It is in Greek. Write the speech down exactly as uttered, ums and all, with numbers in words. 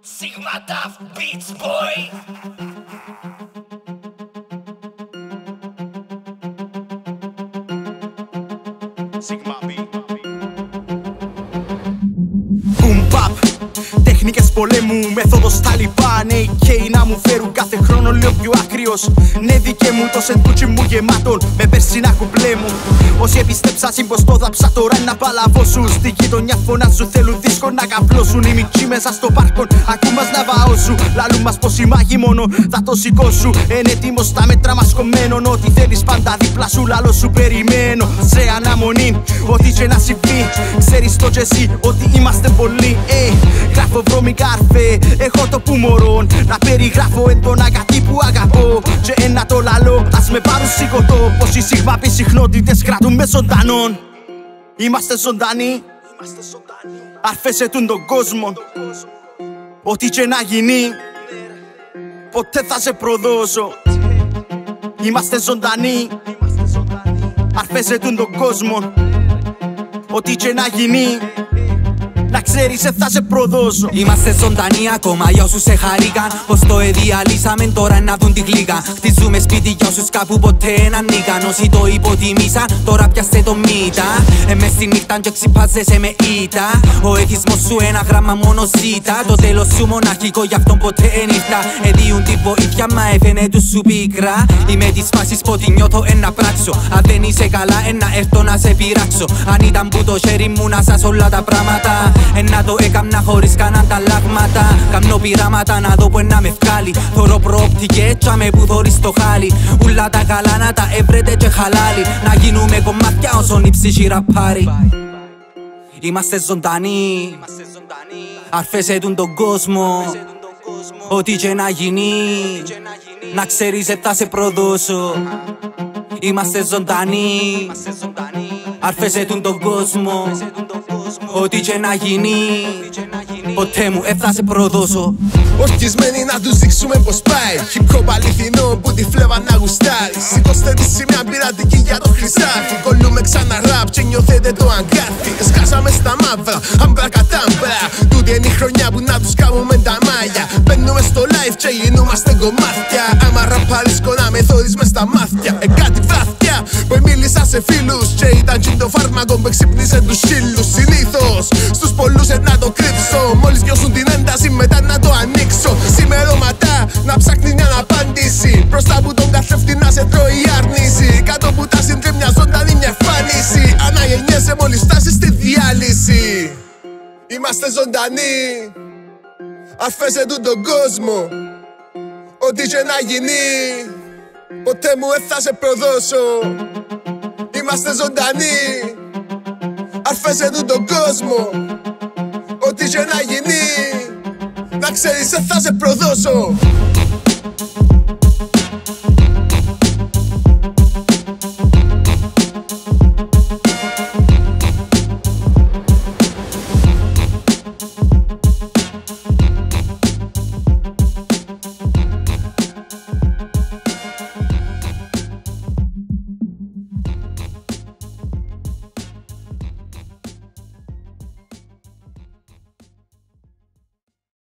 Sigma Daf Beats Boy. Sigma Beat. Boom bap, τέχνικες πολέμου, μέθοδος Ταλιμπάν. έι κέι να μου φέρουν κάθε χρόνο λίγο πιο άκριος. Ναι δικαί μου το σεντούτσι μου γεμάτον με περσινά κουμπλέ μου. Όσοι επιστέψασαν πως το δάψα τώρα είναι να παλαβώσουν. Στη γειτονιά φωνάζουν, θέλουν δίσκο να καπλώσουν. Οι μικροί μέσα στο πάρκον ακούν μας να βαώσουν. Λαλούν μας πως η μάγη μόνο θα το σηκώσουν. Είναι έτοιμος στα μέτρα μας κομμένον. Ό,τι θέλεις πάντα δίπλα σου λαλό σου περιμένω. Σε αναμονή, ό,τι και να συμβεί. Ξέρεις το κι εσύ ότι είμαστε πολλοί. ε, Γράφω βρώμικα αρφέ, έχω το που μωρώ. Να περιγράφω έντονα κάτι που αγαπώ. Και ένα το λαλό, ας με πάρουν σηκωτό. Πως οι σιγμάποι συχνότητες κρατούν με ζωντανών. Είμαστε ζωντανοί, αρφές ετούν τον κόσμο. Ό,τι και να γίνει, ποτέ θα σε προδώσω. Είμαστε ζωντανοί, αρφές ετούν τον κόσμο. Ό,τι και να γίνει, να ξέρεις θα σε προδώσω. Είμαστε ζωντανοί ακόμα για όσους σε χαρήκαν. Πως το εδιαλύσαμε τώρα να δουν τη γλύκα. Χτίζουμε σπίτι για όσους κάπου ποτέ να νίκαν. Όσοι το υποτιμήσαν τώρα πιάστε το μύτα. Ε, μες στη νύχτα και ξυπάζεσαι με ήττα. Ο εθισμός σου ένα γράμμα μόνο ζήτα. Το τέλος σου μοναχικό γι' αυτόν ποτέ εν ήρθα. Εδίουν τη βοήθεια μα έφαινε του σου πίκρα. Είμαι της φάσης που τη νιώθω ένα πράξω. Αν δεν είσαι καλά ένα έρθω να σε πειράξω. Αν ήταν που το χέρι μου να σας όλα τα πράγματα. Ένα το έκαμνα χωρίς κανέναν τα λάγματα. Κάμνω πειράματα να δω που ένα με βγάλει. Θωρώ προοπτικές τσάμε που θωρείς το χάλι. Ούλα τα καλά να τα έβρετε και χαλάλι. Να γίνουμε κομμάτια όσον η ψυχή ραπάρει. Είμαστε ζωντανοί, αρφές ετούν τον κόσμο. Ό,τι και να γίνει, να ξέρεις θα σε προδώσω. Είμαστε ζωντανοί, αρφές ετούν τον κόσμο. Ό,τι και να γίνει, ποτέ μου θα σε προδώσω. Ορκισμένοι να τους δείξουμε πως πάει. Hip-hop αληθινό που τη φλέβα να γουστάρει. Σηκώστε τη σημαία πειρατική για το χρυσάφι. Κολλούμε ξανά ραπ και νιώθετε το αγκάθι. Σκάσαμε στα μαύρα, άμπρα κατάμπρα. Τούτη είναι η χρονιά που να τους κάνουμε τα μάγια. Μπαίνουμε στο live και γινούμαστε κομμάτια. Άμα ραπαρίσκω να με θωρείς μες στα μάτια. Ε, κάτι βράθια που μίλησα σε φίλους. Και ήταν κι το φάρμακο που εξύπνησε τους σύλλους. Συνήθως στους πολλούς να το κρύψω. Μόλις νιώσουν την ένταση μετά να το ανοίξω. Σημερώματα να ψάχνει μια απάντηση. Μπροστά από τον καθρέφτη να σε τρώει η άρνηση. Κάτω από τα συντρίμμια ζωντανή μια εμφάνιση. Αναγεννιέσαι μόλις φτάσεις στη διάλυση. Είμαστε ζωντανοί, αρφές ετούν τον κόσμο. Ό,τι και να γίνει, ποτέ μου θα σε προδώσω. Είμαστε ζωντανοί, αρφές ετούν τον κόσμο. Ό,τι και να γίνει, να ξέρεις θα σε προδώσω.